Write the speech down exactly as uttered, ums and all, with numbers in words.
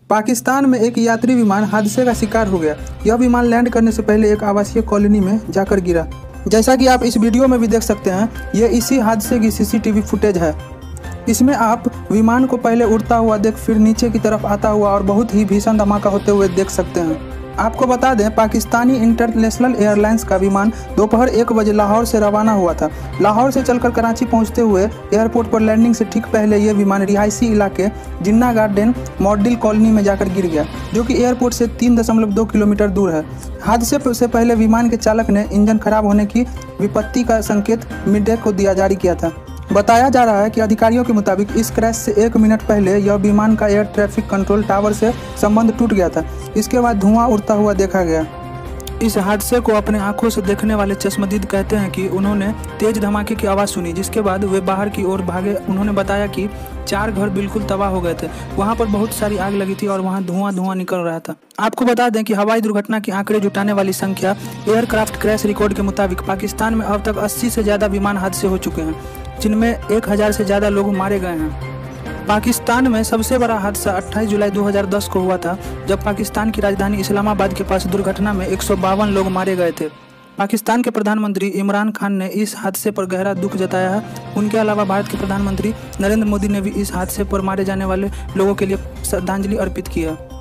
पाकिस्तान में एक यात्री विमान हादसे का शिकार हो गया। यह विमान लैंड करने से पहले एक आवासीय कॉलोनी में जाकर गिरा। जैसा कि आप इस वीडियो में भी देख सकते हैं, यह इसी हादसे की सीसीटीवी फुटेज है। इसमें आप विमान को पहले उड़ता हुआ देख फिर नीचे की तरफ आता हुआ और बहुत ही भीषण धमाका होते हुए देख सकते हैं। आपको बता दें, पाकिस्तानी इंटरनेशनल एयरलाइंस का विमान दोपहर एक बजे लाहौर से रवाना हुआ था। लाहौर से चलकर कराची पहुंचते हुए एयरपोर्ट पर लैंडिंग से ठीक पहले यह विमान रिहायशी इलाके जिन्ना गार्डन मॉडल कॉलोनी में जाकर गिर गया, जो कि एयरपोर्ट से तीन दशमलव दो किलोमीटर दूर है। हादसे से पहले विमान के चालक ने इंजन खराब होने की विपत्ति का संकेत मीडिया को दिया जारी किया था। बताया जा रहा है कि अधिकारियों के मुताबिक इस क्रैश से एक मिनट पहले यह विमान का एयर ट्रैफिक कंट्रोल टावर से संबंध टूट गया था। इसके बाद धुआं उड़ता हुआ देखा गया। इस हादसे को अपने आंखों से देखने वाले चश्मदीद कहते हैं कि उन्होंने तेज धमाके की आवाज़ सुनी, जिसके बाद वे बाहर की ओर भागे। उन्होंने बताया कि चार घर बिल्कुल तबाह हो गए थे। वहां पर बहुत सारी आग लगी थी और वहां धुआं धुआं निकल रहा था। आपको बता दें कि हवाई दुर्घटना के आंकड़े जुटाने वाली संख्या एयरक्राफ्ट क्रैश रिकॉर्ड के मुताबिक पाकिस्तान में अब तक अस्सी से ज़्यादा विमान हादसे हो चुके हैं, जिनमें एक हज़ार से ज़्यादा लोग मारे गए हैं। पाकिस्तान में सबसे बड़ा हादसा अट्ठाईस जुलाई दो हज़ार दस को हुआ था, जब पाकिस्तान की राजधानी इस्लामाबाद के पास दुर्घटना में एक सौ बावन लोग मारे गए थे। पाकिस्तान के प्रधानमंत्री इमरान खान ने इस हादसे पर गहरा दुख जताया है। उनके अलावा भारत के प्रधानमंत्री नरेंद्र मोदी ने भी इस हादसे पर मारे जाने वाले लोगों के लिए श्रद्धांजलि अर्पित की है।